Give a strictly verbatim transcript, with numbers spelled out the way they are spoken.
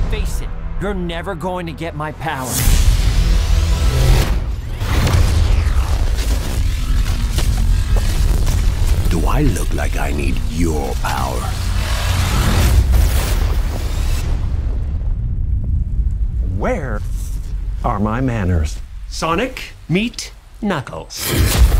Face it, you're never going to get my power. Do I look like I need your power? Where are my manners? Sonic, meet Knuckles.